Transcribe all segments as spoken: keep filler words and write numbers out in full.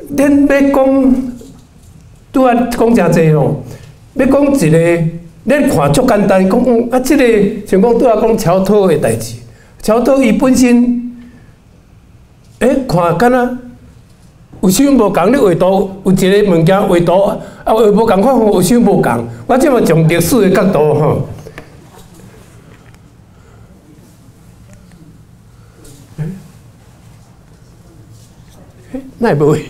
咱要讲，拄啊讲诚济吼，要讲一个，咱看足简单，讲啊，即、这个像讲拄啊讲超脱的代志，超脱伊本身，诶、欸，看敢若有啥无共，你画图有一个物件画图，啊画无共款，有啥无共？我即嘛从历史的角度吼。 那不会。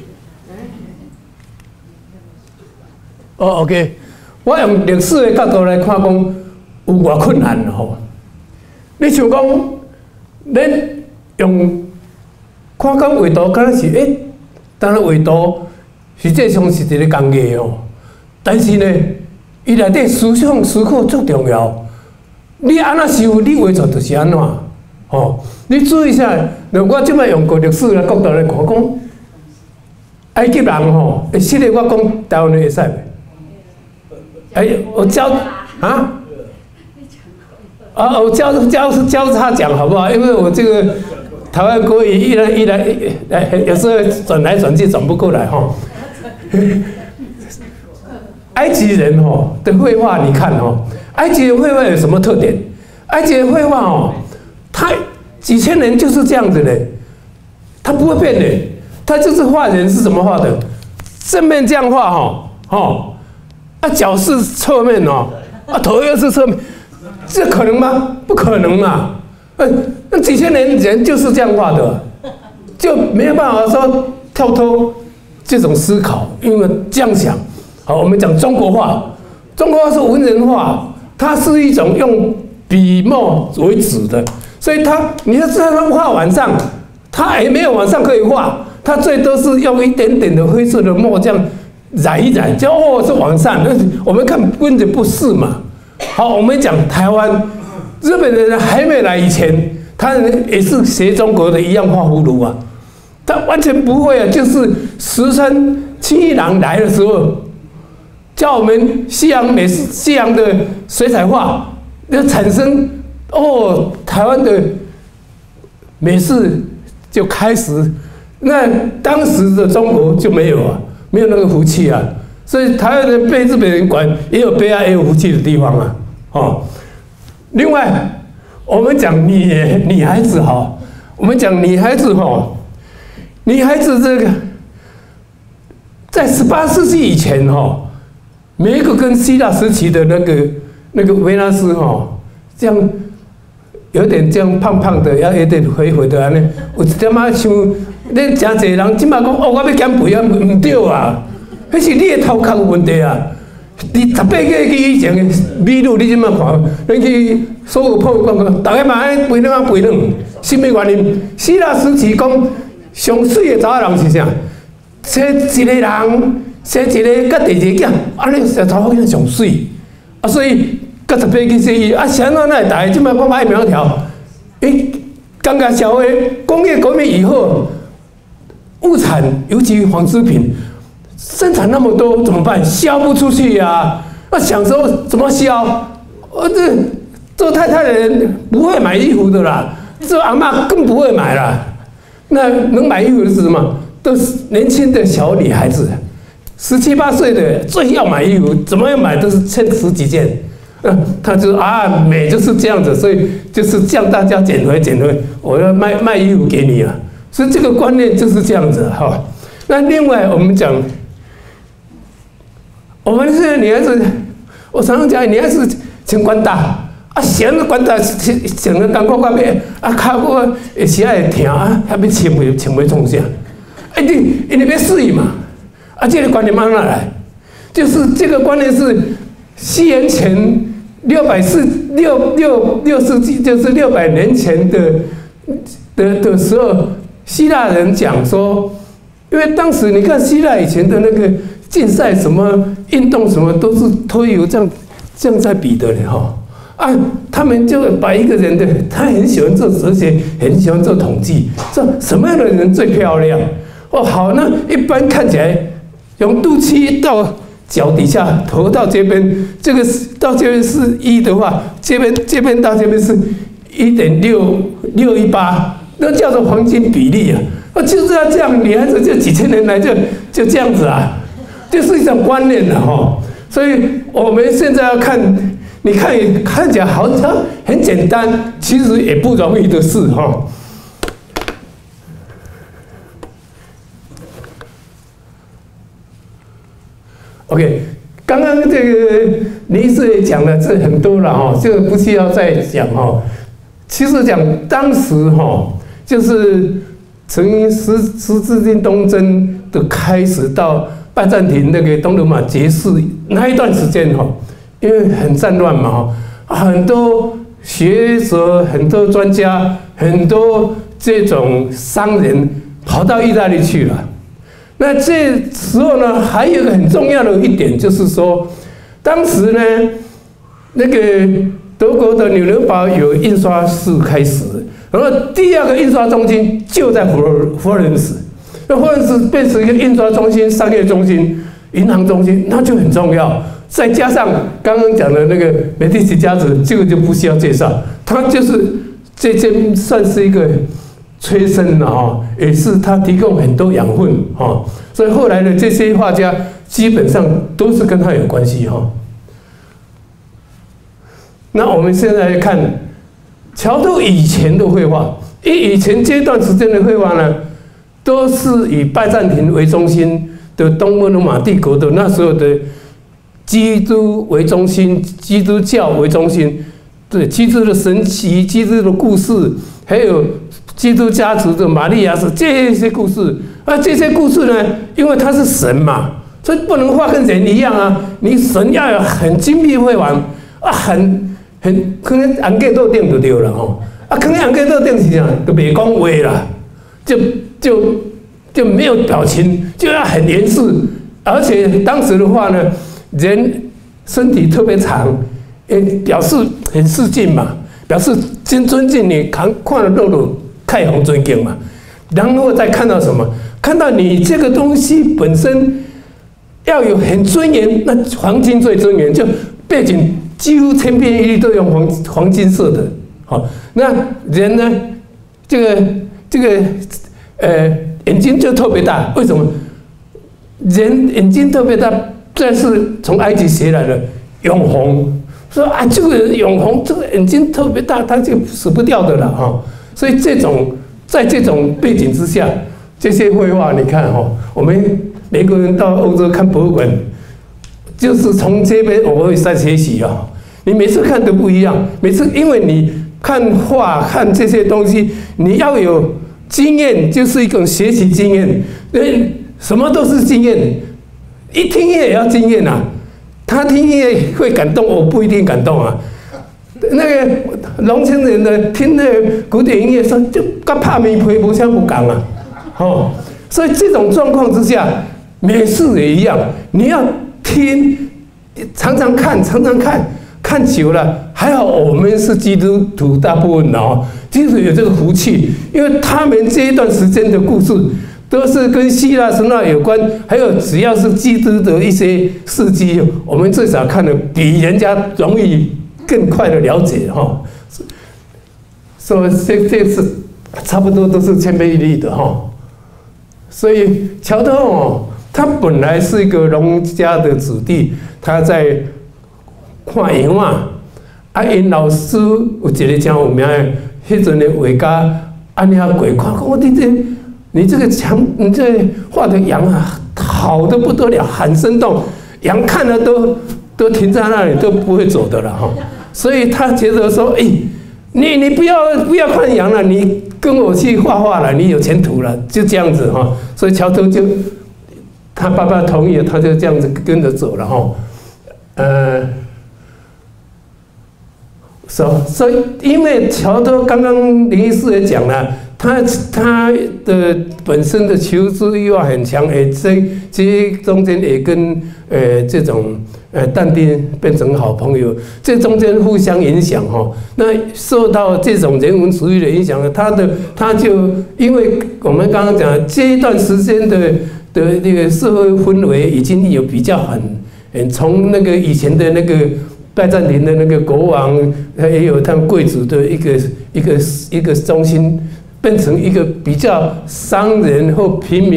哦 ，OK， 我用历史的角度来看，讲有偌困难吼。你像讲，咱用看讲画图，敢若是诶、欸，当然画图实际上是一个工艺哦。但是呢，伊内底思想思考足重要。你安怎想，你画出就是安怎。哦，你注意一下，我即摆用过历史的角度来看，讲。 埃及人吼，诶，现在我讲台湾的会使袂？哎，我交啊，啊，我交交交叉讲好不好？因为我这个台湾国语一来一来，哎，有时候转来转去转不过来哈。埃及人吼的绘画，你看吼，埃及人绘画有什么特点？埃及人绘画哦，他几千年就是这样子的，他不会变的。 他就是画人是怎么画的？正面这样画哈，哦，啊脚是侧面哦，啊头又是侧面，这可能吗？不可能嘛！嗯，那几千年人就是这样画的，就没有办法说跳脱这种思考，因为这样想。好，我们讲中国画，中国画是文人画，它是一种用笔墨为主的，所以它你要知道它画晚上，它也没有晚上可以画。 它最多是用一点点的灰色的墨这样染一染，就哦是往上。那我们看根本不是嘛。好，我们讲台湾，日本人还没来以前，他也是学中国的一样画葫芦啊。他完全不会啊，就是石川清一郎来的时候，教我们西洋美式、西洋的水彩画，就产生哦，台湾的美式就开始。 那当时的中国就没有啊，没有那个福气啊，所以台湾人被日本人管也有悲哀也有福气的地方啊，哦。另外，我们讲女女孩子哈，我们讲女孩子哈，女孩子这个在十八世纪以前哈，每一个跟希腊时期的那个那个维纳斯哈，这样有点这样胖胖的，也有点肥肥的安尼，有一点仔像。 恁真侪人即摆讲哦，我要减肥啊，唔对啊，迄是你的头壳有问题啊！你十八个纪以前的美女，你即摆看，恁去所有铺讲讲，大家嘛爱肥卵啊肥卵，什么原因？希腊时期讲上水的查某人是啥？生一个人，生一个甲第二个囝，安尼是查某囝上水，啊，所以甲十八个生伊啊，啥哪会大？即摆讲爱苗条，诶，刚刚社会工业革命以后。 物产，尤其纺织品，生产那么多怎么办？销不出去呀、啊！那想说怎么销？我这做太太的人不会买衣服的啦，做阿嬷更不会买啦。那能买衣服的是什么？都是年轻的小女孩子，十七八岁的最要买衣服，怎么样买都是趁十几件。嗯，他就啊，美就是这样子，所以就是叫大家减肥减肥，我要卖卖衣服给你啊。 所以这个观念就是这样子哈。那另外我们讲，我们现在女孩子，我常常讲女孩子穿管搭啊，穿个管搭穿穿个感觉到要啊，脚骨会时啊会疼啊，还要穿袂穿袂创啥？哎，你因为要水嘛，啊，这个观念慢慢来，就是这个观念是西元前六百四六六六世纪，就是六百年前的的的时候。 希腊人讲说，因为当时你看希腊以前的那个竞赛什么运动什么都是推由这样这样在比的嘞哈啊，他们就把一个人的他很喜欢做哲学，很喜欢做统计，说什么样的人最漂亮哦好，那一般看起来从肚脐到脚底下，头到这边，这个到这边是一的话，这边这边到这边是一点六六一八。 那叫做黄金比例啊！啊，就是要这样，女孩子这几千年来就就就这样子啊，就是一种观念了哈。所以我们现在要看，你看看起来好像很简单，其实也不容易的事哈。OK， 刚刚这个林医师也讲了，这很多了哈，这个不需要再讲哈。其实讲当时哈，就是从十十字军东征的开始到拜占庭那个东罗马结束那一段时间哈，因为很战乱嘛哈，很多学者、很多专家、很多这种商人跑到意大利去了。那这时候呢，还有一个很重要的一点，就是说，当时呢，那个德国的纽伦堡有印刷室开始，然后第二个印刷中心就在佛罗佛罗伦斯，那佛罗伦斯变成一个印刷中心、商业中心、银行中心，那就很重要。再加上刚刚讲的那个美第奇家族，这个就不需要介绍，它就是这间算是一个催生了哈，也是他提供很多养分哈，所以后来的这些画家基本上都是跟他有关系哈。那我们现在来看乔托以前的绘画，以以前这段时间的绘画呢，都是以拜占庭为中心的东罗马帝国的那时候的基督为中心，基督教为中心，对基督的神奇、基督的故事，还有基督家族的玛利亚是这些故事，而这些故事呢，因为他是神嘛，所以不能画跟人一样啊。你神要有很精辟绘完啊，很很可能红格斗顶就对了吼，啊，可能红格斗顶是啥，就袂讲话啦，就就就没有表情，就要很严肃，而且当时的话呢，人身体特别长，也表示很示敬嘛，表示真尊敬你，看看了肉肉。太宏尊敬嘛，然后再看到什么？看到你这个东西本身要有很尊严，那黄金最尊严，就背景几乎千篇一律都用黄黄金色的。好，那人呢？这个这个呃眼睛就特别大，为什么？人眼睛特别大，这是从埃及学来的永红。说啊，这个人永红，这个眼睛特别大，他就死不掉的了哈。所以这种在这种背景之下，这些绘画你看哈，我们美国人到欧洲看博物馆，就是从这边我会在学习啊。你每次看都不一样，每次因为你看画看这些东西，你要有经验，就是一种学习经验。嗯，什么都是经验，一听音乐也要经验啊。他听音乐会感动，我不一定感动啊。那个农村人的听那个古典音乐说，就跟拍米皮不相不讲啊，哦，所以这种状况之下，美术也一样，你要听，常常看，常常看，看久了，还好我们是基督徒，大部分哦，基督徒有这个福气，因为他们这一段时间的故事都是跟希腊神话有关，还有只要是基督的一些事迹，我们至少看的比人家容易。更快的了解哈，所以这这次差不多都是千篇一律的哈。所以乔托哦，他本来是一个农家的子弟，他在看羊啊，啊，因老师有一个真有名的，迄阵的画家安尼啊过看，讲我你这你这个墙，你这画的羊啊，好的不得了，很生动，羊看了都都停在那里，都不会走的了哈。所以他觉得说，哎、欸，你你不要不要看羊了，你跟我去画画了，你有前途了，就这样子哈。所以乔托就他爸爸同意了，他就这样子跟着走了哈。呃，所所以因为乔托刚刚林医师也讲了，他他的本身的求知欲望很强，哎，这这中间也跟呃这种。呃，但丁变成好朋友，这中间互相影响哈。那受到这种人文主义的影响，他的他就因为我们刚刚讲这一段时间的的那个社会氛围已经有比较很很从那个以前的那个拜占庭的那个国王，也有他们贵族的一个一个一个中心，变成一个比较商人或平民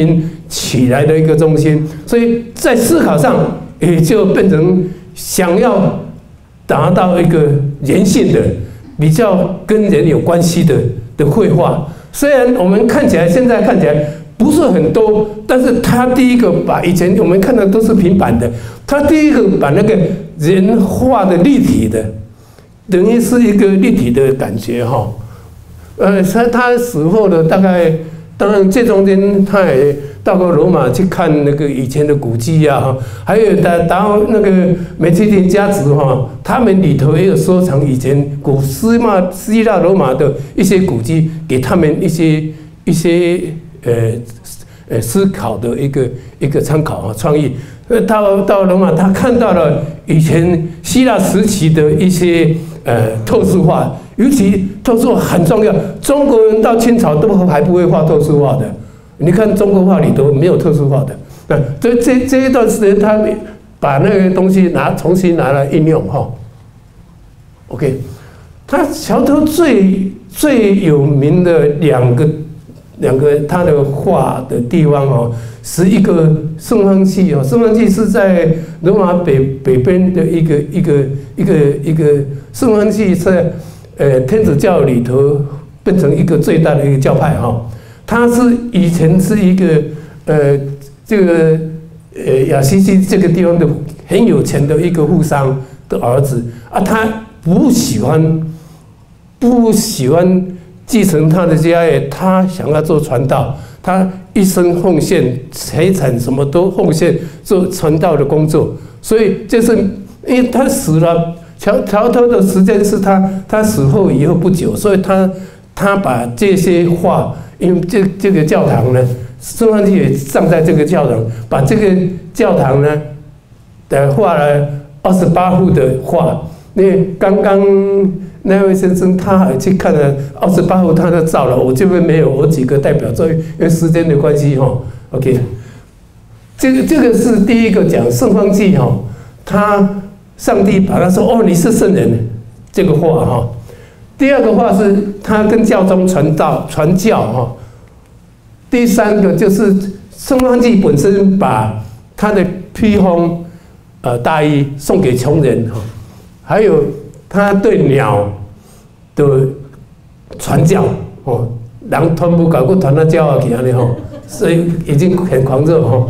起来的一个中心，所以在思考上也就变成想要达到一个人性的、比较跟人有关系的的绘画。虽然我们看起来现在看起来不是很多，但是他第一个把以前我们看的都是平板的，他第一个把那个人画的立体的，等于是一个立体的感觉哈。呃，他他死后的大概，当然这中间他也到过罗马去看那个以前的古迹啊，还有达达那个梅其林家族哈，他们里头也有收藏以前古希腊、希腊、罗马的一些古迹，给他们一些一些呃呃思考的一个一个参考啊创意。呃，到到罗马，他看到了以前希腊时期的一些呃透视画。尤其透视画很重要，中国人到清朝都还不会画透视画的。你看中国画里头没有透视画的。那这这这一段时间，他把那个东西拿重新拿来应用哈。OK， 他桥头最最有名的两个两个他的画的地方哦，是一个圣方济哦，圣方济是在罗马北北边的一个一个一个一个圣方济在。呃，天主教里头变成一个最大的一个教派哈，他是以前是一个呃这个呃亚西西这个地方的很有钱的一个富商的儿子啊，他不喜欢不喜欢继承他的家业，他想要做传道，他一生奉献财产什么都奉献做传道的工作，所以就是因为他死了。桥桥头的时间是他他死后以后不久，所以他他把这些画，因为这这个教堂呢，圣方济也葬在这个教堂，把这个教堂呢的画了二十八幅的画。因为刚刚那位先生他还去看了二十八幅他的照了，我这边没有，我几个代表作，因为时间的关系哈。OK， 这个这个是第一个讲圣方济哈，他。上帝把他说：“哦，你是圣人。”这个话哈。第二个话是他跟教宗传道传教哈。第三个就是圣方济本身把他的披风呃大衣送给穷人哈，还有他对鸟的传教哦，人传不搞过传到教去安尼吼，所以已经很狂热哈。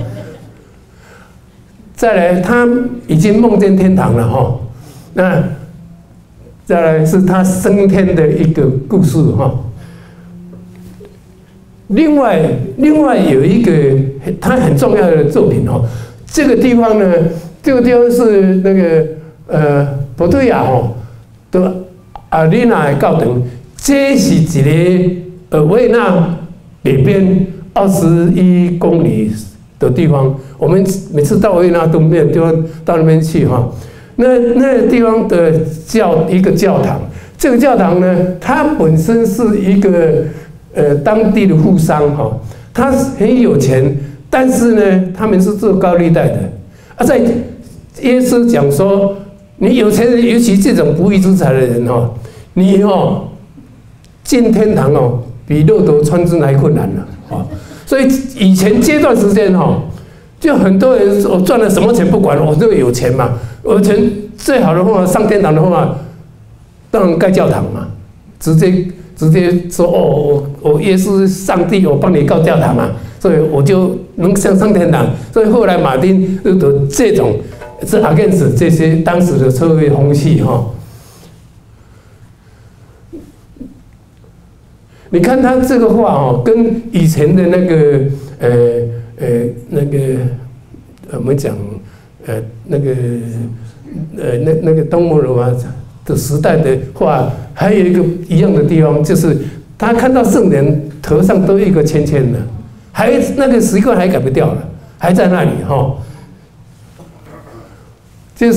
再来，他已经梦见天堂了哈。那再来是他升天的一个故事哈。另外，另外有一个他很重要的作品哈。这个地方呢，这个地方是那个呃葡萄牙哈的阿里纳的教堂，这是一个呃维也纳北边二十一公里的地方。我们每次到维也纳都没有地方到那边去哈。那那个地方的教一个教堂，这个教堂呢，它本身是一个呃当地的富商哈，他很有钱，但是呢，他们是做高利贷的。啊，在耶稣讲说，你有钱人，尤其这种不义之财的人哈，你哦进天堂哦，比骆驼穿针还困难了啊。所以以前这段时间哈。就很多人我赚了什么钱不管，我这个有钱嘛，我钱最好的方法上天堂的方法，当然盖教堂嘛，直接直接说哦，我我耶稣上帝，我帮你盖教堂嘛，所以我就能上上天堂。所以后来马丁路德这种是 against 这些当时的社会风气哈。你看他这个画哦，跟以前的那个呃。呃，那个我们讲，呃，那个呃，那那个东摩罗马的时代的话，还有一个一样的地方，就是他看到圣人头上都有一个圈圈的，还那个习惯还改不掉了，还在那里哈。就是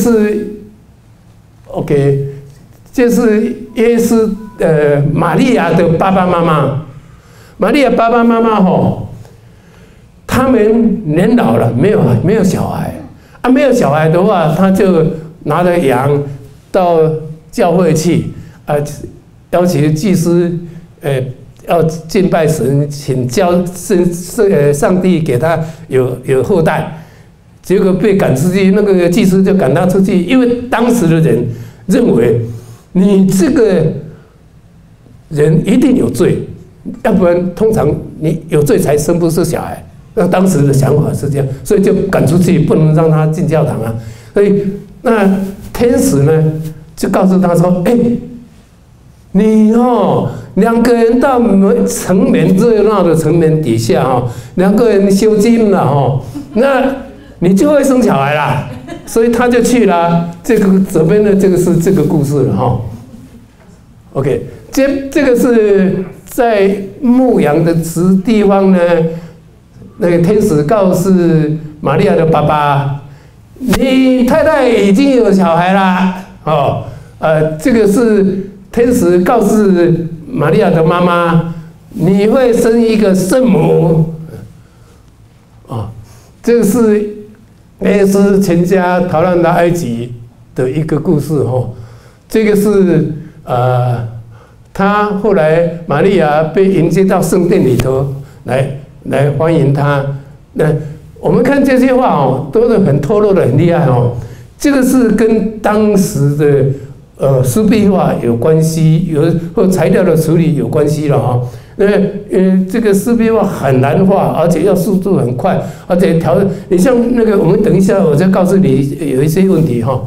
OK， 就是耶稣呃玛利亚的爸爸妈妈，玛利亚爸爸妈妈哈。他们年老了，没有没有小孩啊，没有小孩的话，他就拿着羊到教会去啊，邀请祭司，呃要敬拜神，请教圣圣呃上帝给他有有后代，结果被赶出去，那个祭司就赶他出去，因为当时的人认为你这个人一定有罪，要不然通常你有罪才生不出小孩。那当时的想法是这样，所以就赶出去，不能让他进教堂啊。所以那天使呢就告诉他说：“哎、欸，你哦。”两个人到城门热闹的城门底下哈，两个人修经了哈，那你就会生小孩啦，所以他就去了。这个左边的这个是这个故事了哈。OK， 这这个是在牧羊的池地方呢，那个天使告诉玛利亚的爸爸，你太太已经有小孩啦，哦，呃，这个是天使告诉玛利亚的妈妈，你会生一个圣母，啊，这是耶稣全家逃难到埃及的一个故事哈。这个是呃，他后来玛利亚被迎接到圣殿里头来来欢迎他。那我们看这些话哦，都是很透露的很厉害哦。这个是跟当时的。呃，湿壁画有关系，有或材料的处理有关系了哈。因为呃，这个湿壁画很难画，而且要速度很快，而且调。你像那个，我们等一下我再告诉你有一些问题哈。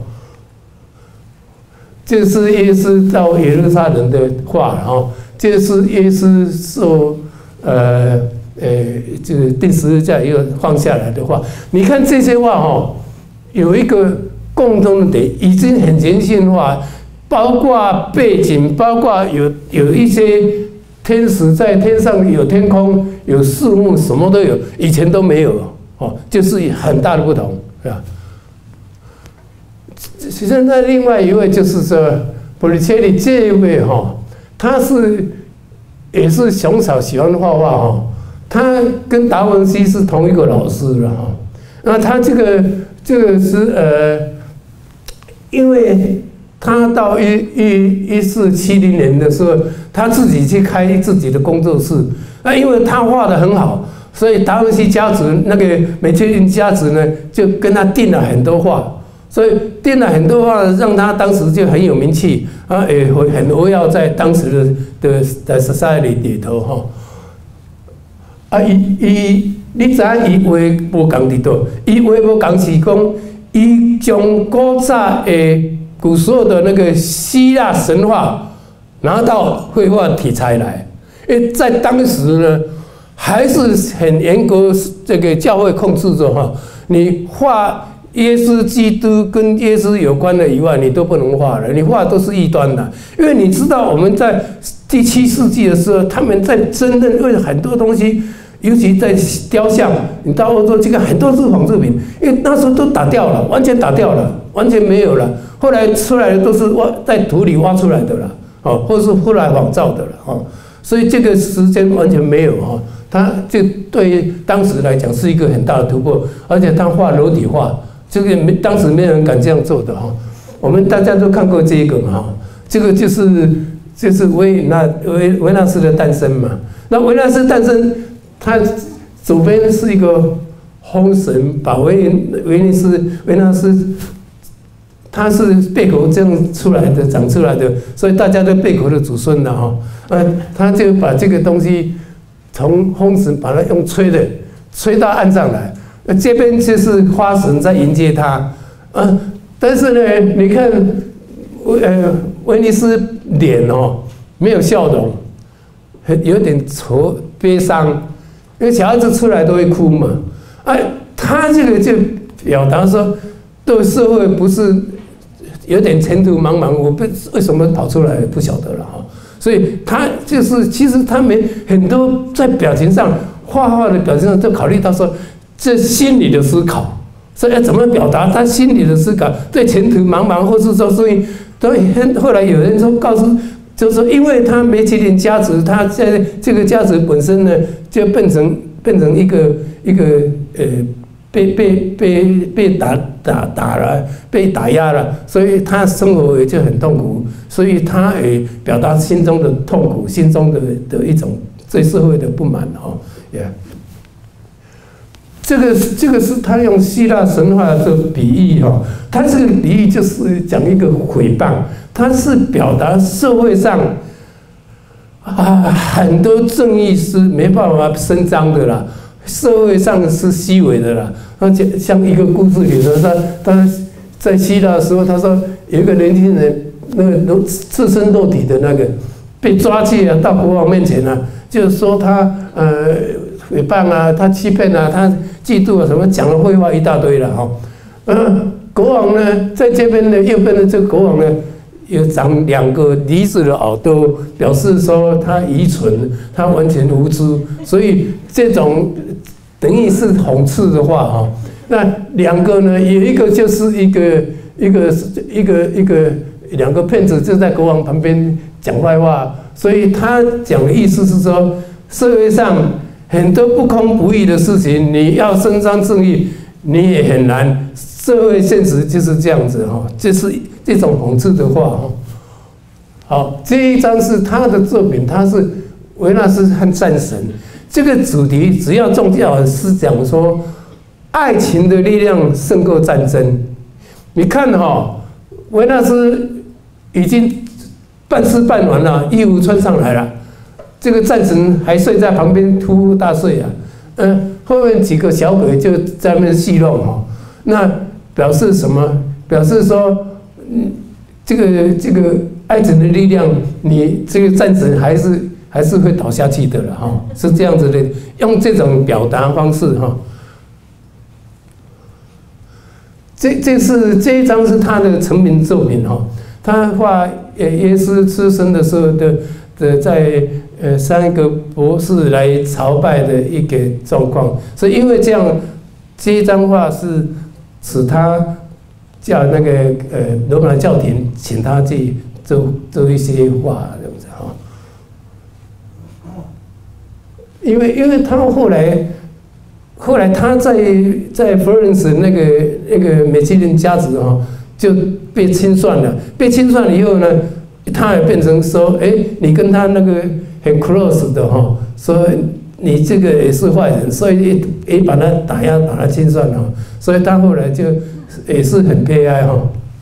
这是耶稣到耶路撒冷的画哈，这是耶稣受呃呃这个钉十字架以后放下来的画。你看这些画哈，有一个共同的点，已经很人性化。包括背景，包括有有一些天使在天上，有天空，有树木，什么都有，以前都没有哦，就是很大的不同，是吧？现在另外一位就是说，波利切利这一位哈，他是也是从小喜欢画画哈，他跟达文西是同一个老师了哈。那他这个这个是呃，因为。他到一一一四七零年的时候，他自己去开自己的工作室。那因为他画得很好，所以达文西家族那个美切林家族呢，就跟他订了很多画，所以订了很多画，让他当时就很有名气啊，也很活跃在当时的的的 society 里头哈。啊，伊伊，你知影伊话无共伫倒？伊话无共是讲，伊将古早的。古时候的那个希腊神话拿到绘画题材来，因为在当时呢，还是很严格这个教会控制着哈，你画耶稣基督跟耶稣有关的以外，你都不能画了，你画都是异端的，因为你知道我们在第七世纪的时候，他们在争论为很多东西。尤其在雕像，你到欧洲去看，很多是仿制品，因为那时候都打掉了，完全打掉了，完全没有了。后来出来的都是挖在土里挖出来的了，哦，或是后来仿造的了，哦，所以这个时间完全没有哈。他这对当时来讲是一个很大的突破，而且他画裸体画，这个没当时没人敢这样做的哈。我们大家都看过这个哈，这个就是就是维那维维纳斯的诞生嘛。那维纳斯诞生。它左边是一个风神，把维维尼斯、维纳斯，它是贝壳这样出来的、长出来的，所以大家都贝壳的祖孙了哈。呃，他就把这个东西从风神把它用吹的，吹到岸上来。那这边就是花神在迎接他，呃，但是呢，你看，呃，威尼斯脸哦没有笑容，有点愁悲伤。因为小孩子出来都会哭嘛，哎，他这个就表达说，对社会不是有点前途茫茫，我不为什么跑出来不晓得了哈。所以他就是其实他们很多在表情上、画画的表情上都考虑到说，这心理的思考，所以要怎么表达他心理的思考，对前途茫茫，或是说所以都后来有人说告诉。就是说，因为他梅其林家族，他在这个家族本身呢，就变成变成一个一个呃，被被被被打打打了，被打压了，所以他生活也就很痛苦，所以他也表达心中的痛苦，心中的的一种对社会的不满哦，呀、yeah 。这个这个是他用希腊神话的比喻哈，他这个比喻就是讲一个诽谤，他是表达社会上啊很多正义是没办法伸张的啦，社会上是虚伪的啦。而且像一个故事里头，他他在希腊的时候，他说有一个年轻人，那个赤身裸体的那个被抓去啊，到国王面前啊，就是说他呃诽谤啊，他欺骗啊，他嫉妒啊，什么讲了废话一大堆了哈。嗯，国王呢，在这边的右边的这个国王呢，有长两个梨子的耳朵，表示说他愚蠢，他完全无知，所以这种等于是讽刺的话哈。那两个呢，有一个就是一个一个一个一个两个骗子就在国王旁边讲坏话，所以他讲的意思是说，社会上很多不公不义的事情，你要伸张正义，你也很难。社会现实就是这样子哈，就是这种讽刺的话哈。好，这一章是他的作品，他是维纳斯和战神。这个主题只要宗教是讲说，爱情的力量胜过战争。你看哈，维纳斯已经半吃半完了，衣服穿上来了。这个战神还睡在旁边呼呼大睡啊，嗯，后面几个小鬼就在那边戏弄哈，那表示什么？表示说，嗯，这个这个爱情的力量，你这个战神还是还是会倒下去的了哈，是这样子的，用这种表达方式哈。这这是这一张是他的成名作品哈，他画呃耶稣出生的时候的的在。呃，三个博士来朝拜的一个状况，所以因为这样，这一张画是使他叫那个呃罗马教廷请他去做做一些画这样子哈。因为因为他后来后来他在在佛罗伦斯那个那个米其林家族哈就被清算了，被清算了以后呢，他也变成说，哎，你跟他那个。很 close 的哈，说你这个也是坏人，所以也把他打压，把他清算了，所以他后来就也是很悲哀哈。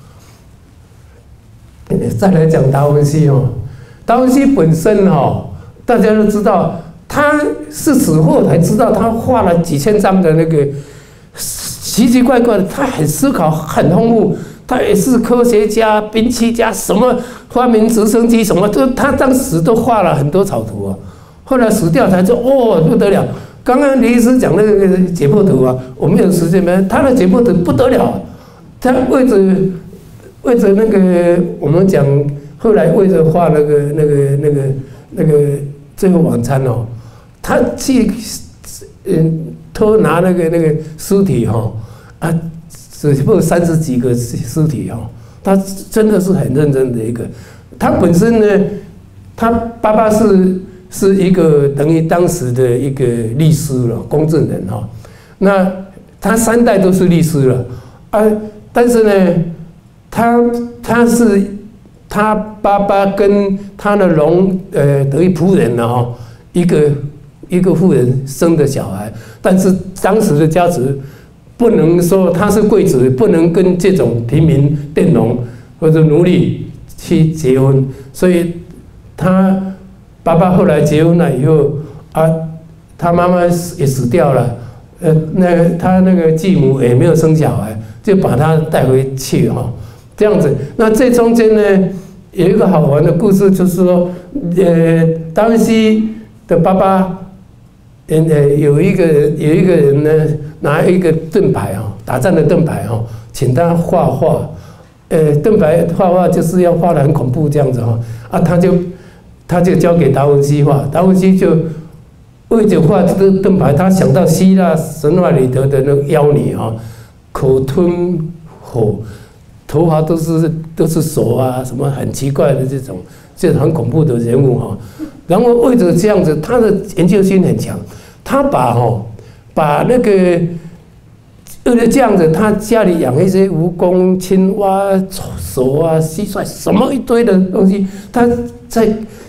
再来讲达文西哈，达文西本身哈，大家都知道，他是死后才知道，他画了几千张的那个奇奇怪怪的，他很思考，很丰富。他也是科学家、兵器家，什么发明直升机，什么都他当时都画了很多草图啊。后来死掉才说哦不得了。刚刚李医师讲那个解剖图啊，我没有时间没，他的解剖图不得了。他为着为着那个我们讲，后来为着画那个那个那个那个最后晚餐哦，他去嗯偷拿那个那个尸体哈啊。只不过三十几个尸体哈，他真的是很认真的一个。他本身呢，他爸爸是是一个等于当时的一个律师了，公证人哈。那他三代都是律师了啊，但是呢，他他是他爸爸跟他的龙呃等于仆人了哈，一个一个妇人生的小孩，但是当时的家族。不能说他是贵族，不能跟这种平民佃农或者奴隶去结婚，所以他爸爸后来结婚了以后啊，他妈妈也死掉了，呃，那个他那个继母也没有生小孩，就把他带回去哈，这样子。那这中间呢，有一个好玩的故事，就是说，呃，达文西的爸爸。呃，有一个有一个人呢，拿一个盾牌哈，打仗的盾牌哈，请他画画。呃，盾牌画画就是要画得很恐怖这样子哈，啊，他就他就交给达文西画，达文西就为着画这个盾牌，他想到希腊神话里头的那个妖女哈，口吞火，头发都是都是手啊，什么很奇怪的这种，这很恐怖的人物哈。然后为着这样子，他的研究心很强，他把哈把那个为了这样子，他家里养一些蜈蚣、青蛙、蛇啊、蟋蟀，什么一堆的东西，他在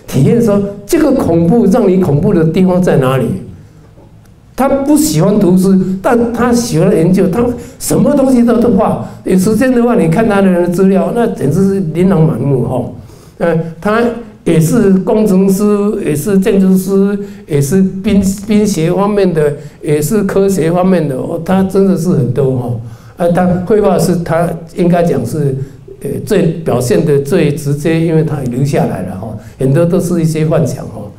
体验说这个恐怖让你恐怖的地方在哪里。他不喜欢读书，但他喜欢研究，他什么东西都都画。有时间的话，你看他的资料，那简直是琳琅满目哈。呃，他也是工程师，也是建筑师，也是兵兵学方面的，也是科学方面的，哦，他真的是很多哈。啊，他绘画是他应该讲是呃最表现的最直接，因为他留下来了哈，很多都是一些幻想哈。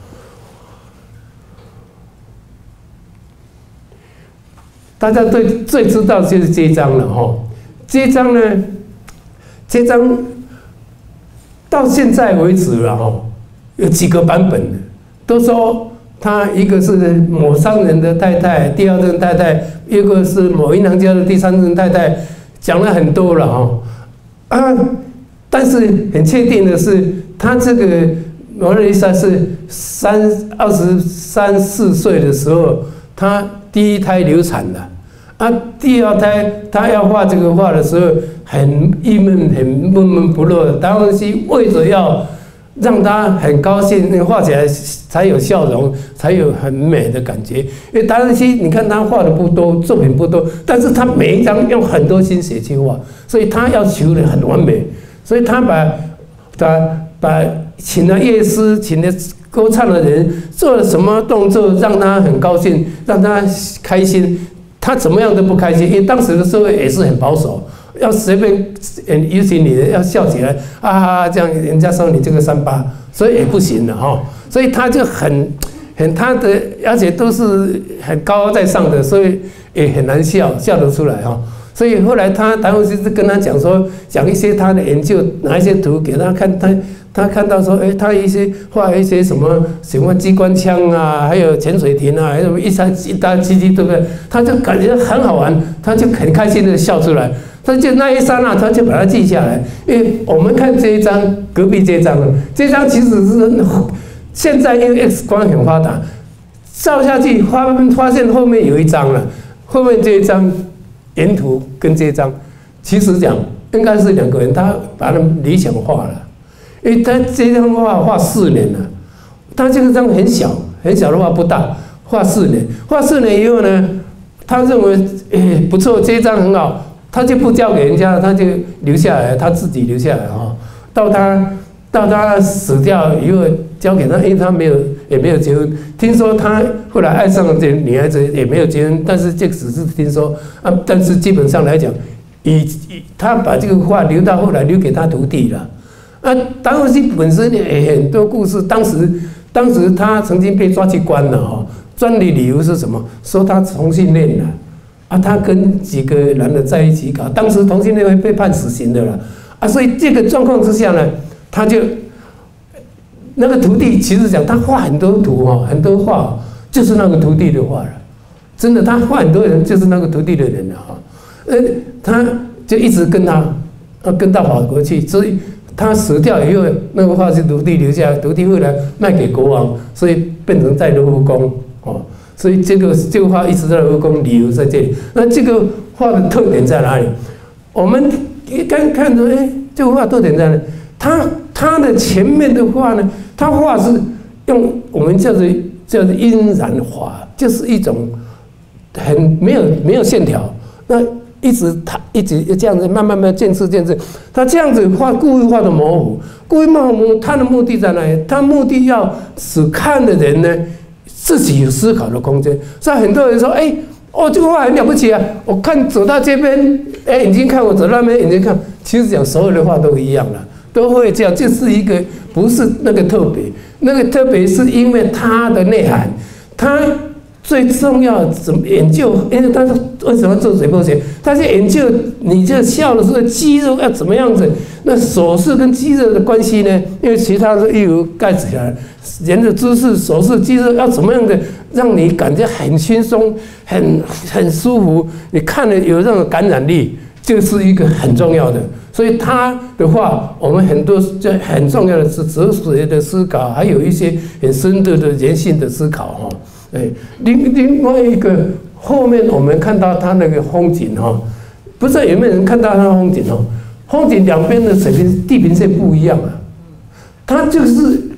大家最最知道就是这一张了哈，这一张呢，这张到现在为止了哈，有几个版本的，都说他一个是某商人的太太，第二任太太，一个是某银行家的第三任太太，讲了很多了哈啊，但是很确定的是，他这个蒙娜丽莎是三二十三四岁的时候，他第一胎流产了，啊，第二胎他要画这个画的时候，很郁闷，很闷闷不乐。达文西为了要让他很高兴，画起来才有笑容，才有很美的感觉。因为达文西，你看他画的不多，作品不多，但是他每一张用很多心血去画，所以他要求的很完美。所以他把把把请了乐师，请了歌唱的人，做了什么动作让他很高兴，让他开心。他怎么样都不开心，因为当时的社会也是很保守，要随便尤其你要笑起来啊，这样人家说你这个三八，所以也不行了哈。所以他就很很他的，而且都是很高在上的，所以也很难笑笑得出来哈。所以后来他达文西是跟他讲说，讲一些他的研究，拿一些图给他看，他他看到说，哎，他一些画一些什么什么机关枪啊，还有潜水艇啊，还有什么一山一大机器，对不对？他就感觉很好玩，他就很开心的笑出来。他就那一刹那，他就把它记下来。因为我们看这一张，隔壁这一张，这张其实是现在因为 X 光很发达，照下去发发现后面有一张了，后面这一张。原图跟这张，其实讲应该是两个人，他把他理想化了，因为他这张画画四年了，他这个张很小很小的画不大，画四年，画四年以后呢，他认为诶不错，这张很好，他就不交给人家，他就留下来，他自己留下来哈，到他到他死掉以后交给他，因为他没有也没有结婚。听说他后来爱上了这女孩子，也没有结婚，但是这只是听说啊。但是基本上来讲，以他把这个画留到后来留给他徒弟了。啊，达文西本身也很多故事，当时当时他曾经被抓去关了哈，专的理由是什么？说他同性恋了，啊，他跟几个男的在一起搞，当时同性恋会被判死刑的了，啊，所以这个状况之下呢，他就。那个徒弟其实讲，他画很多图哈，很多画就是那个徒弟的画了，真的，他画很多人就是那个徒弟的人了哈。呃，他就一直跟他，呃，跟到法国去，所以他死掉以后，那个画是徒弟留下来，徒弟后来卖给国王，所以变成在罗浮宫哦。所以这个这个画一直在罗浮宫旅游在这里。那这个画的特点在哪里？我们刚看着，哎，这个画特点在哪里？他他的前面的画呢？他画是用我们叫做叫做阴染画，就是一种很没有没有线条，那一直他一直这样子慢慢慢渐次渐次，他这样子画故意画的模糊，故意模糊，他的目的在哪里？他目的要使看的人呢自己有思考的空间。所以很多人说，哎，哦，这个画很了不起啊！我看走到这边，哎，眼睛看我走到那边，眼睛看，其实讲所有的画都一样了。都会这样，就是一个不是那个特别，那个特别是因为它的内涵，它最重要怎么研究？因为他是为什么做水波学？他是研究你这笑的时候肌肉要怎么样子，那手势跟肌肉的关系呢？因为其他的例如盖起来，人的姿势、手势、肌肉要怎么样的，让你感觉很轻松、很很舒服，你看了有那种感染力，这是一个很重要的。所以他的话，我们很多这很重要的是哲学的思考，还有一些很深度的人性的思考哈。哎，另另外一个后面我们看到他那个风景哈，不知道有没有人看到他的风景哦？风景两边的水平地平线不一样啊，它就是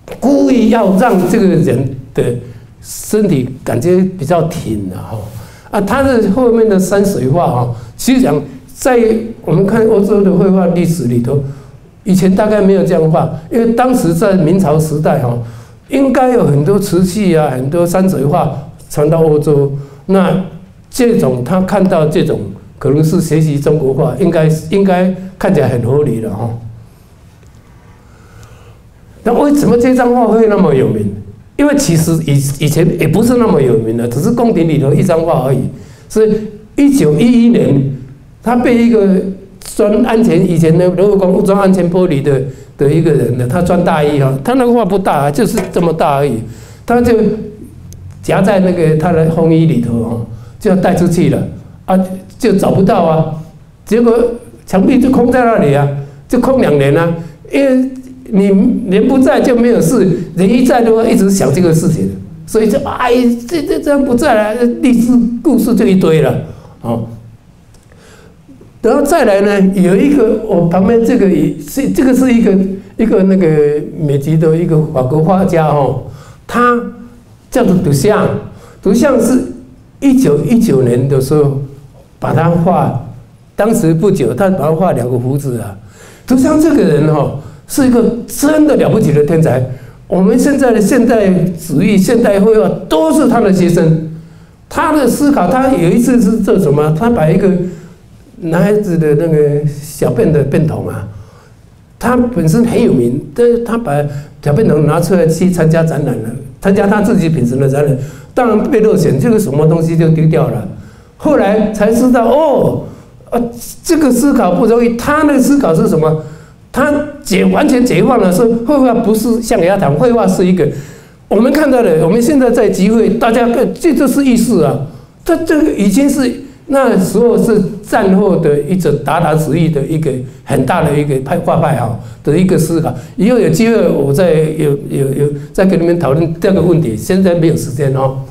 故意要让这个人的身体感觉比较挺的哈啊，他的后面的山水画哈，其实讲在我们看欧洲的绘画历史里头，以前大概没有这样画，因为当时在明朝时代哈，应该有很多瓷器啊，很多山水画传到欧洲，那这种他看到这种可能是学习中国画，应该应该看起来很合理的哈。那为什么这张画会那么有名？因为其实以以前也不是那么有名的，只是宫廷里头一张画而已。是一九一一年，他被一个钻安全以前的如果讲装安全玻璃的的一个人呢，他穿大衣哈，他那个画不大，就是这么大而已，他就夹在那个他的风衣里头啊，就要带出去了啊，就找不到啊，结果墙壁就空在那里啊，就空两年啊，因为。你人不在就没有事，人一在的话一直想这个事情，所以就哎，这这这样不在了，历史故事就一堆了，哦。然后再来呢，有一个我旁边这个也是这个是一个一个那个美籍的一个法国画家哦，他叫做杜象，杜象是一九一九年的时候把他画，当时不久他把他画两个胡子啊，杜象这个人哦。是一个真的了不起的天才。我们现在的现代主义、现代绘画都是他的学生。他的思考，他有一次是做什么？他把一个男孩子的那个小便的便桶啊，他本身很有名，但是他把小便桶拿出来去参加展览了，参加他自己品审的展览，当然被落选，这个什么东西就丢掉了。后来才知道，哦，啊，这个思考不容易。他的思考是什么？他解完全解放了，说绘画不是象牙塔，绘画是一个我们看到的。我们现在在集会，大家看，这就是意识啊。这这个已经是那时候是战后的一种达达主义的一个很大的一个派画派啊的一个思考。以后有机会我再有有有再跟你们讨论这个问题，现在没有时间哦。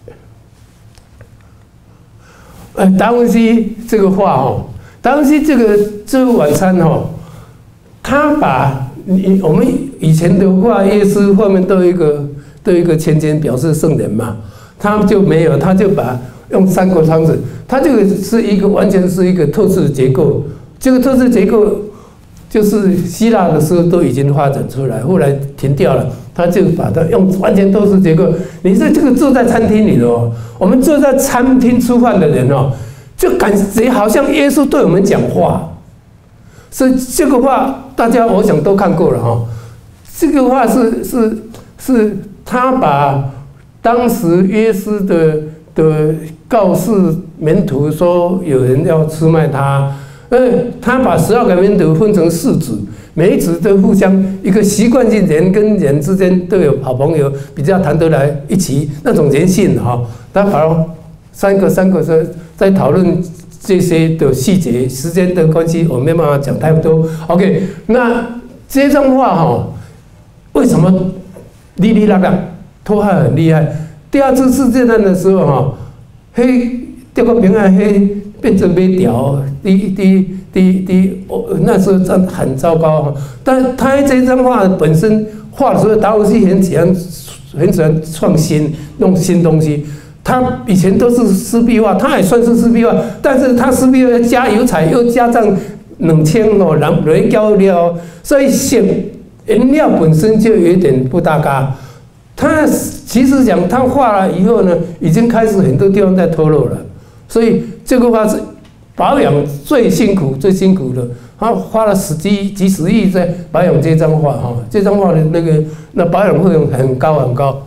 呃，达文西这个画哦，达文西这个这个晚餐哦。他把你我们以前的画，耶稣后面都有一个都有一个圈圈表示圣人嘛，他就没有，他就把用三个汤匙，他这个是一个完全是一个透视结构，这个透视结构就是希腊的时候都已经发展出来，后来停掉了，他就把它用完全透视结构。你在这个坐在餐厅里头，我们坐在餐厅吃饭的人哦，就感觉好像耶稣对我们讲话。所以这个画大家我想都看过了哈，这个画是是是他把当时耶稣的的告示门徒说有人要出卖他，呃，他把十二个门徒分成四组，每一组都互相一个习惯性，人跟人之间都有好朋友，比较谈得来一起那种人性哈，他把三个三个在在讨论。这些的细节，时间的关系，我没办法讲太多。OK， 那这张画哈，为什么哩哩啦啦，拖画很厉害？第二次世界大战的时候哈，黑这个平安黑变成没条，第第第第，那时候真很糟糕哈。但他这张画本身画的时候，达文西很喜欢很喜欢创新，弄新东西。他以前都是湿壁画，他也算是湿壁画，但是他湿壁画加油彩，又加上冷清哦，蓝蓝胶料，所以显颜料本身就有点不搭嘎。他其实讲他画了以后呢，已经开始很多地方在脱落了，所以这个画是保养最辛苦、最辛苦的。他花了十几几十亿在保养这张画哈，这张画的那个那保养费用很高很高。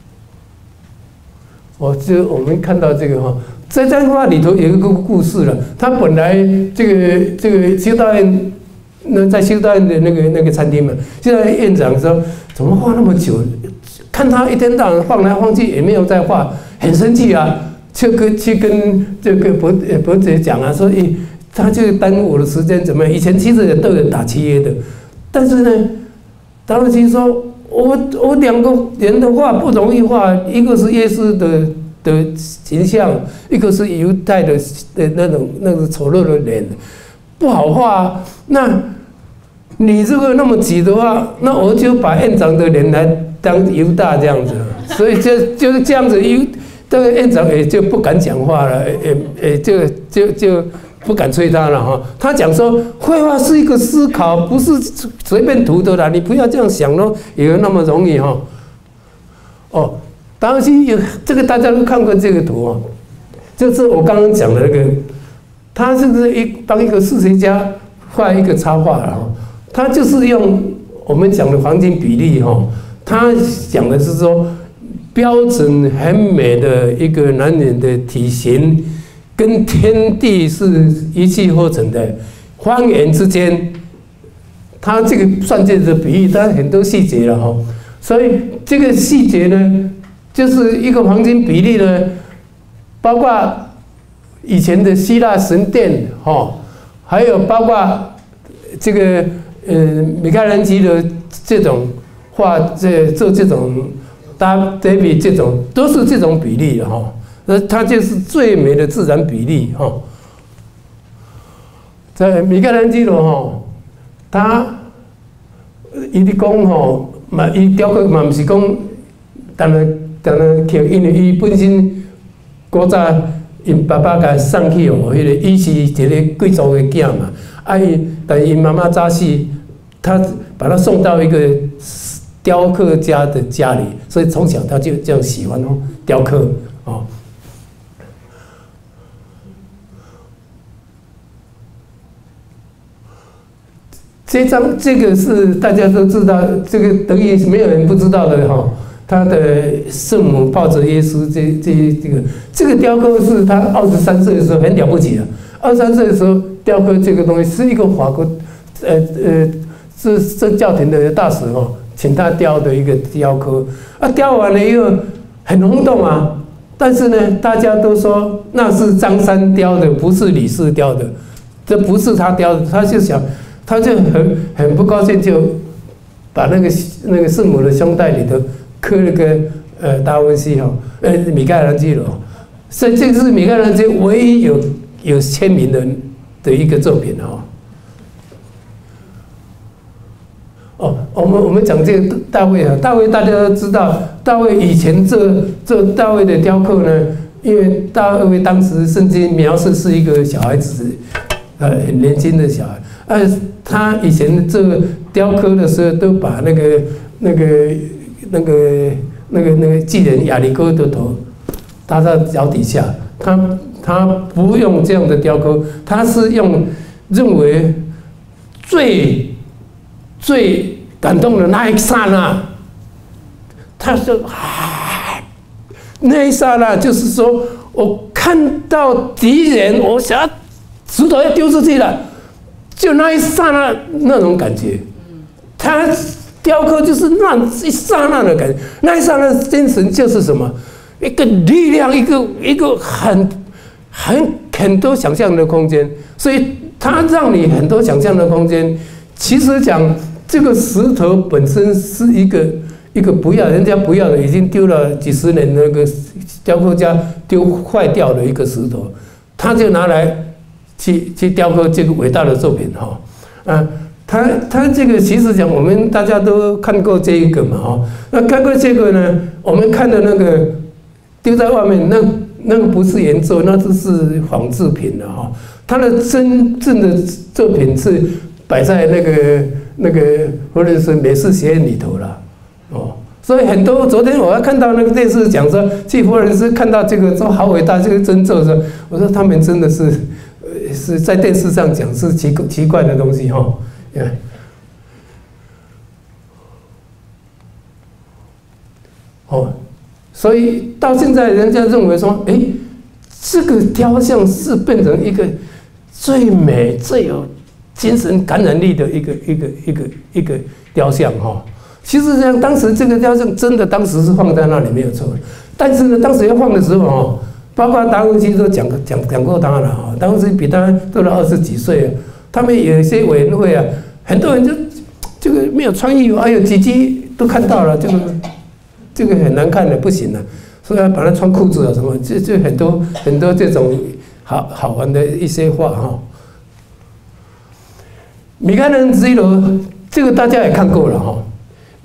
哦，就我们看到这个哈，这张画里头有一个故事了。他本来这个这个修道院，那在修道院的那个那个餐厅嘛，修道院院长说怎么画那么久？看他一天到晚晃来晃去，也没有在画，很生气啊，就跟去跟这个伯伯爵讲啊，说诶，他就耽误我的时间，怎么样？以前其实人都有打契约的，但是呢，达文西说。我我两个人的画不容易画，一个是耶稣的的形象，一个是犹太的的那种那个丑陋的脸，不好画。那你这个那么挤的话，那我就把院长的脸来当犹大这样子，所以就就是这样子，犹这个院长也就不敢讲话了，也也就就就不敢催他了哈。他讲说，绘画是一个思考，不是随便涂的啦，你不要这样想咯，有那么容易哈。哦，当然有这个大家都看过这个图哦，就是我刚刚讲的那个，他是不是一帮一个数学家画一个插画了哈？他就是用我们讲的黄金比例哈，他讲的是说。标准很美的一个男人的体型，跟天地是一气呵成的，方圆之间，他这个算这个比喻，它很多细节了哈。所以这个细节呢，就是一个黄金比例呢，包括以前的希腊神殿哈，还有包括这个呃米开朗基罗这种画这做这种。David 这种都是这种比例的哈，那它就是最美的自然比例哈。在米开朗基罗哈，他伊咧讲吼，嘛伊雕刻嘛毋是讲，当然当然刻，因为伊本身古早因爸爸甲送去哦，迄个伊是一个贵族的囝嘛，啊伊但因妈妈早死，他把他送到一个。雕刻家的家里，所以从小他就这样喜欢雕刻哦。这张这个是大家都知道，这个等于没有人不知道的哈。他的圣母抱着耶稣，这这这个这个雕刻是他二十三岁的时候很了不起的。二十三岁的时候雕刻这个东西，是一个法国呃呃是这教廷的大使哦。请他雕的一个雕刻，啊，雕完了以后很轰动啊，但是呢，大家都说那是张三雕的，不是李四雕的，这不是他雕的，他就想，他就很很不高兴，就把那个那个圣母的胸带里头刻了个呃达文西哈，呃米开朗基罗，所以这是米开朗基罗唯一有有签名的的一个作品哈。哦，我们我们讲这个大卫啊，大卫大家都知道，大卫以前这这大卫的雕刻呢，因为大卫当时圣经描述是一个小孩子，呃，很年轻的小孩，呃，他以前这个雕刻的时候都把那个那个那个那个那个巨人亚里哥的头搭在脚底下，他他不用这样的雕刻，他是用认为最。最感动的那一刹那，他说：“啊，那一刹那就是说，我看到敌人，我想要石头要丢出去了，就那一刹那那种感觉。他雕刻就是那一刹那的感觉，那一刹那精神就是什么？一个力量，一个一个很很很多想象的空间，所以它让你很多想象的空间。其实讲。”这个石头本身是一个一个不要人家不要的，已经丢了几十年的那个雕刻家丢坏掉的一个石头，他就拿来去去雕刻这个伟大的作品哈啊，他他这个其实讲我们大家都看过这一个嘛哈，那看过这个呢，我们看的那个丢在外面那那个不是原作，那就是仿制品了哈，他的真正的作品是摆在那个。那个或者是美术学院里头了，哦，所以很多昨天我要看到那个电视讲说，去佛伦斯看到这个说好伟大，这个真咒说，我说他们真的是，呃，是在电视上讲是奇奇怪的东西哈，嗯，哦，所以到现在人家认为说，哎，这个雕像是变成一个最美最有。精神感染力的一个一个一个一个雕像哈，其实上当时这个雕像真的当时是放在那里没有错，但是呢，当时要放的时候哦，包括达文西都讲讲讲过他了哈，达文西比他都了二十几岁，他们有一些委员会啊，很多人就这个没有创意，哎呦，几集都看到了，这个这个很难看的，不行了，所以要把它穿裤子啊什么，就就很多很多这种好好玩的一些画哈。米开朗基罗这个大家也看过了哈，米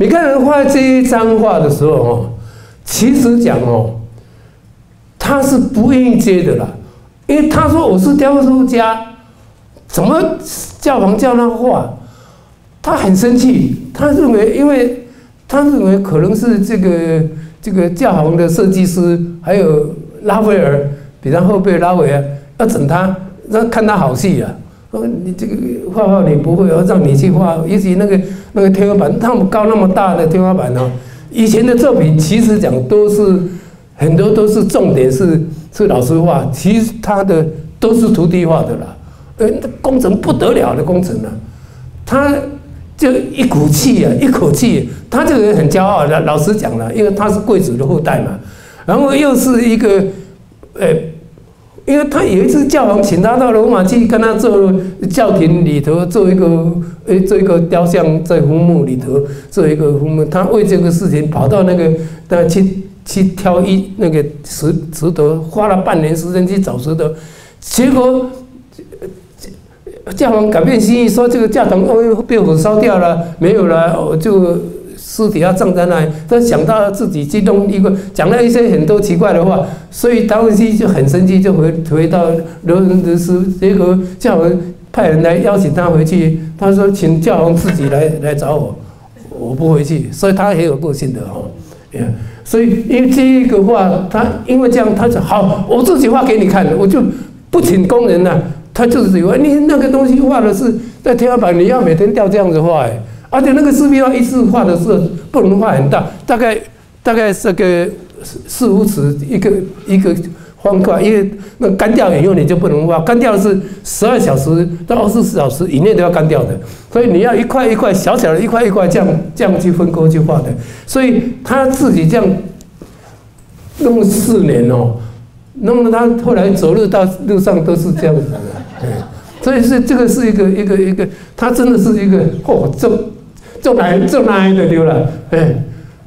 你看人画这一张画的时候哦，其实讲哦，他是不愿意接的啦，因为他说我是雕塑家，怎么教皇叫他画？他很生气，他认为，因为他认为可能是这个这个教皇的设计师，还有拉斐尔，比他后辈拉斐尔要整他，让看他好戏啊。说你这个画画你不会，要让你去画，尤其那个那个天花板，那么高那么大的天花板哦，以前的作品其实讲都是很多都是重点是是老师画，其实他的都是徒弟画的啦，呃，工程不得了的工程啊，他就一股气啊，一口气，他这个人很骄傲的，老实讲了，因为他是贵族的后代嘛，然后又是一个呃。因为他有一次教皇请他到罗马去跟他做教廷里头做一个呃做一个雕像，在坟墓里头做一个坟墓，他为这个事情跑到那个那去去挑一那个石石头，花了半年时间去找石头，结果教皇改变心意，说这个教堂哦被火烧掉了，没有了，我就。尸体要葬在那里，他想到自己激动一个，讲了一些很多奇怪的话，所以达文西就很生气，就回回到罗伦斯，结果教皇派人来邀请他回去，他说请教皇自己来来找我，我不回去，所以他很有个性的哦，所以因为这一个画，他因为这样，他说好，我自己画给你看，我就不请工人了，他就是以为你那个东西画的是在天花板，你要每天吊这样子画哎。而且那个四壁画一次画的时候不能画很大，大概大概这个四五尺一个一个方块，因为那干掉以后你就不能画，干掉是十二小时到二十四小时以内都要干掉的，所以你要一块一块小小的一块一块这样这样去分割去画的，所以他自己这样弄了四年哦，弄了他后来走路到路上都是这样子的，嗯，所以是这个是一个一个一个，他真的是一个哦这。做哪做哪的对了，哎，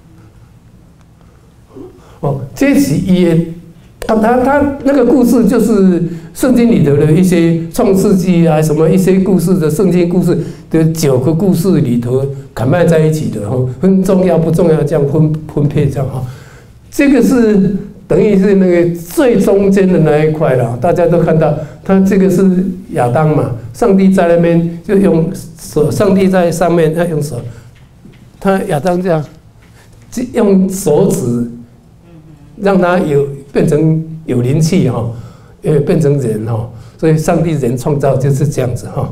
哦，这是也，他他他那个故事就是圣经里头的一些创世纪啊，什么一些故事的圣经故事的九个故事里头砍卖在一起的哈，分重要不重要这样分分配这样哈，这个是等于是那个最中间的那一块了，大家都看到，他这个是亚当嘛，上帝在那边就用手，上帝在上面，他用手，他亚当这样，用手指让他有变成有灵气哈，呃，变成人哈，所以上帝人创造就是这样子哈，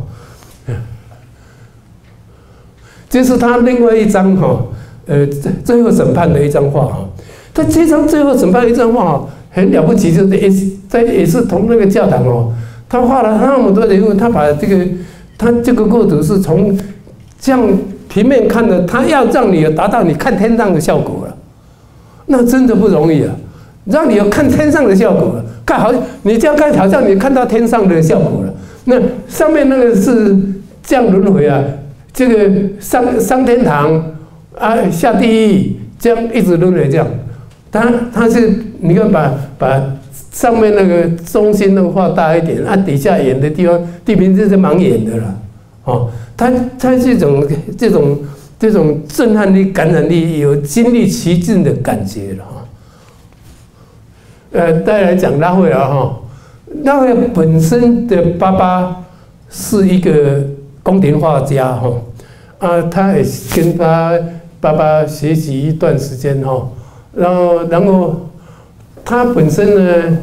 这是他另外一张哈，呃，最后审判的一张画哈。他这张最后审判的一张画很了不起，就是也是在也是同那个教堂哦，他画了那么多人物，他把这个他这个构图是从这样平面看的，他要让你有达到你看天上的效果了，那真的不容易啊，让你有看天上的效果了，看好你这样看好像你看到天上的效果了，那上面那个是这样轮回啊，这个上上天堂啊下地狱，这样一直轮回这样。它它是你看把把上面那个中心那个画大一点，按底下眼的地方地平线是盲眼的了，哦，它它这种这种这种震撼力、感染力，有亲历其境的感觉了哈。呃，再来讲拉斐尔哈，拉斐尔本身的爸爸是一个宫廷画家哈，啊，他也跟他爸爸学习一段时间哈。然后，然后他本身呢，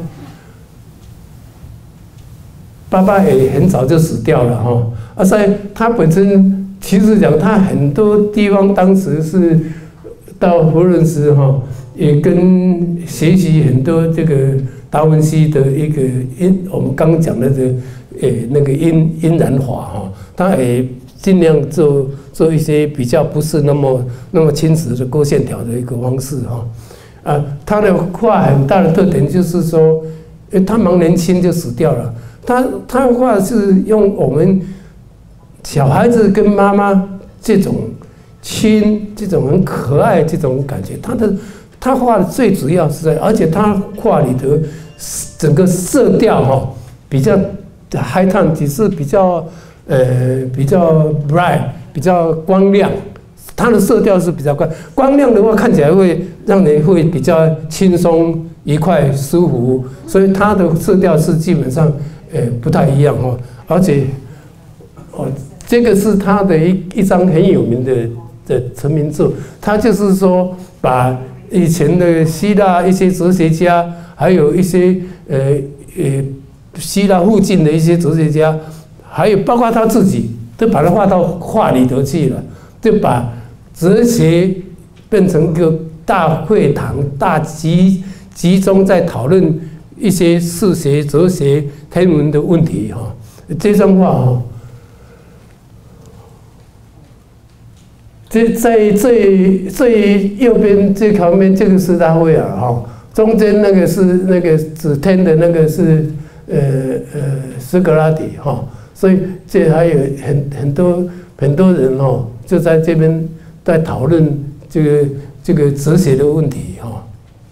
爸爸也很早就死掉了哈。啊，所以他本身其实讲，他很多地方当时是到佛伦斯哈，也跟学习很多这个达文西的一个因，我们刚讲的这诶那个因因然法哈，他也尽量做做一些比较不是那么那么清晰的勾线条的一个方式哈。啊，他的画很大的特点就是说，他蛮年轻就死掉了。他他画是用我们小孩子跟妈妈这种亲、这种很可爱这种感觉。他的他画的最主要是在，而且他画里头整个色调哈比较 high tone， 只是比较呃比较 bright， 比较光亮。 它的色调是比较快，光亮的话看起来会让人会比较轻松、愉快、舒服，所以它的色调是基本上呃不太一样哦。而且哦，这个是他的一一张很有名的的成名作，他就是说把以前的希腊一些哲学家，还有一些呃呃希腊附近的一些哲学家，还有包括他自己，都把它画到画里头去了，就把哲学变成一个大会堂，大集集中在讨论一些数学、哲学、天文的问题哈。这张画哈，这在最最右边这旁边这个是拉斐尔哈，中间那个是那个指天的那个是呃呃斯格拉底哈，所以这还有很很多很多人哦，就在这边在讨论这个这个哲学的问题哈。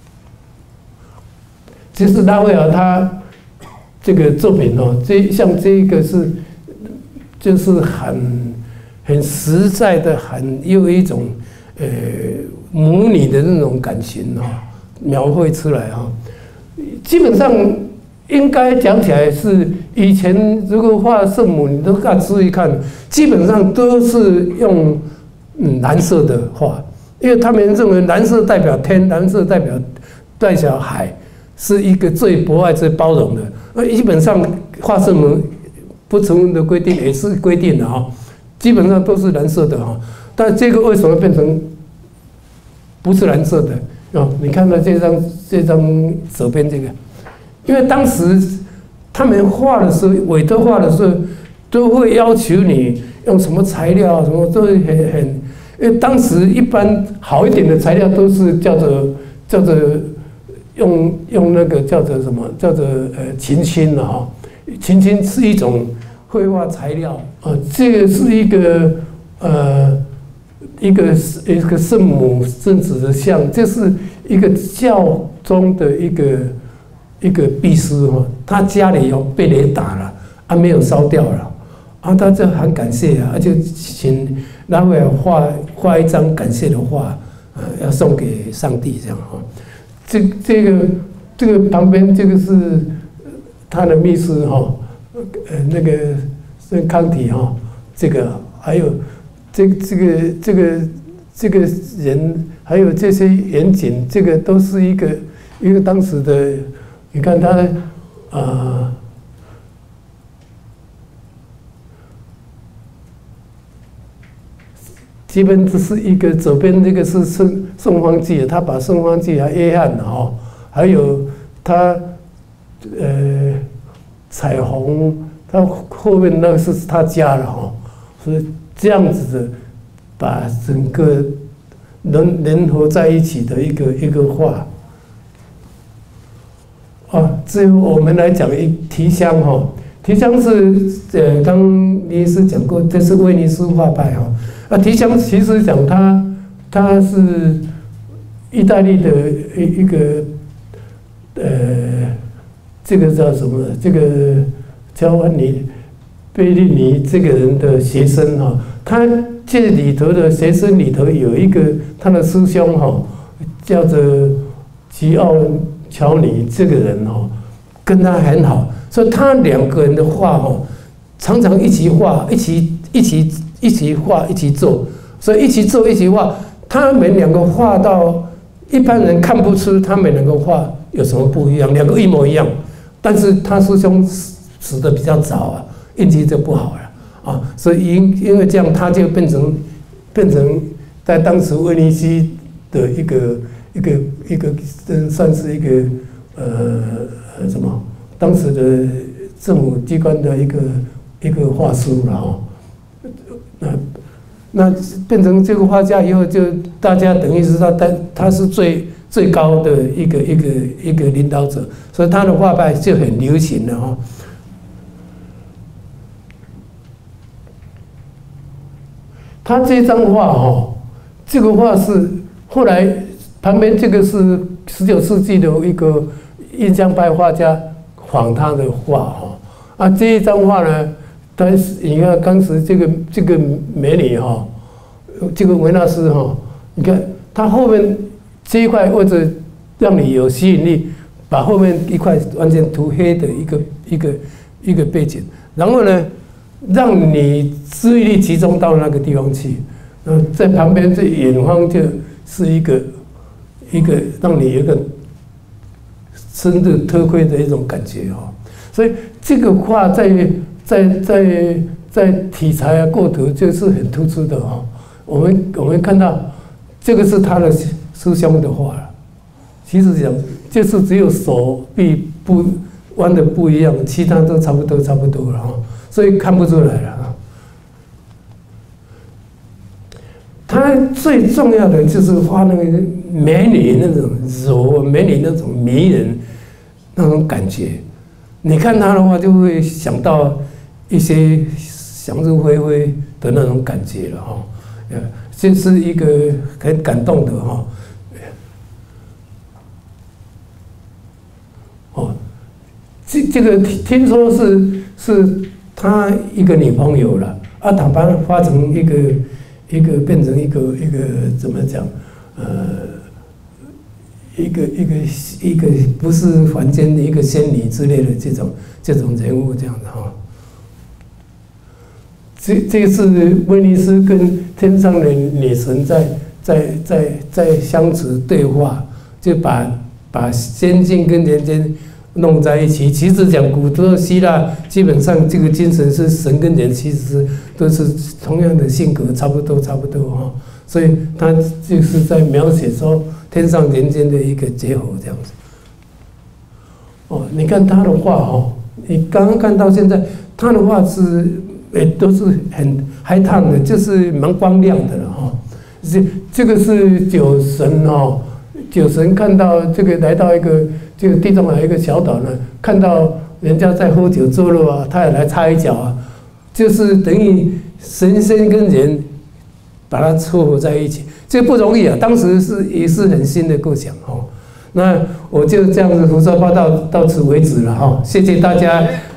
其实拉斐尔他这个作品哦，这像这个是就是很很实在的，很有一种呃母女的那种感情哈，描绘出来哈。基本上应该讲起来是以前如果画圣母，你都看注意看，基本上都是用嗯蓝色的画，因为他们认为蓝色代表天，蓝色代表代表海，是一个最博爱、最包容的。那基本上画圣母不成文的规定也是规定的哈，基本上都是蓝色的哈。但这个为什么变成不是蓝色的？哦，你看到这张这张手边这个，因为当时他们画的时候，委托画的时候，都会要求你用什么材料，什么都很很，因为当时一般好一点的材料都是叫做叫做。用用那个叫做什么？叫做呃琴青的哈，琴青是一种绘画材料啊，这个是一个呃一个一个圣母圣子的像，这是一个教宗的一个一个祭司哈，他家里有被雷打了啊，没有烧掉了啊，他就很感谢啊，就请拉斐尔画画一张感谢的画啊，要送给上帝这样哈。这这个这个旁边这个是他的秘书哈，呃那个圣康体哈，这个还有这这个这个这个人，还有这些远景，这个都是一个一个当时的，你看他啊、呃，基本只是一个左边这个是圣圣方济，他把圣方济还约翰哈，还有他呃彩虹，他后面那个是他家的哈，所以这样子的把整个人联合在一起的一个一个画。啊，至于我们来讲一提香哈，提香是呃刚李医师讲过，这是威尼斯画派哈。啊，提香其实讲它，它是意大利的一一个，呃，这个叫什么？这个乔安尼贝利尼这个人的学生哈，他这里头的学生里头有一个他的师兄哈，叫做吉奥乔尼这个人哈，跟他很好，所以他两个人的画哈，常常一起画，一起一起。一起画，一起做，所以一起做，一起画。他们两个画到一般人看不出他们两个画有什么不一样，两个一模一样。但是他师兄死死的比较早啊，运气就不好了啊，所以因因为这样，他就变成变成在当时威尼斯的一个一个一个算是一个呃什么，当时的政府机关的一个一个画书了哦。那那变成这个画家以后，就大家等于是他他他是最最高的一个一个一个领导者，所以他的画派就很流行了哈。他这张画哈，这个画是后来旁边这个是十九世纪的一个印象派画家仿他的画哈啊，这一张画呢。但是你看当时这个这个美女哈， 这个维纳斯哈，你看它后面这一块为了让你有吸引力，把后面一块完全涂黑的一个一个一个背景，然后呢，让你注意力集中到那个地方去，呃，在旁边这远方就是一个一个让你有一个深的特窥的一种感觉哈，所以这个画在在在在题材啊构图就是很突出的哈。我们我们看到这个是他的师兄的画了，其实讲就是只有手臂不弯的不一样，其他都差不多差不多了哈，所以看不出来了啊。他最重要的就是画那个美女那种柔，美女那种迷人那种感觉。你看他的话，就会想到一些想入非非的那种感觉了哈。呃，这是一个很感动的哈。哦，这这个听说是是他一个女朋友了，啊，打扮发成一个。一个变成一个一个怎么讲？呃，一个一个一个不是凡间的一个仙女之类的这种这种人物这样的哈。这这是威尼斯跟天上的女神在在在在相处对话，就把把仙境跟人间弄在一起。其实讲古代希腊，基本上这个精神是神跟人其实都是同样的性格，差不多差不多哈。所以他就是在描写说天上人间的一个结合这样子。哦，你看他的画哈，你刚刚看到现在他的画是诶都是很嗨烫的，就是蛮光亮的了哈。这这个是酒神哦，酒神看到这个来到一个。这个地中海一个小岛呢，看到人家在喝酒作乐啊，他也来插一脚啊，就是等于神仙跟人把它撮合在一起，这不容易啊。当时是也是很新的构想哦。那我就这样子胡说八道到此为止了哈，谢谢大家。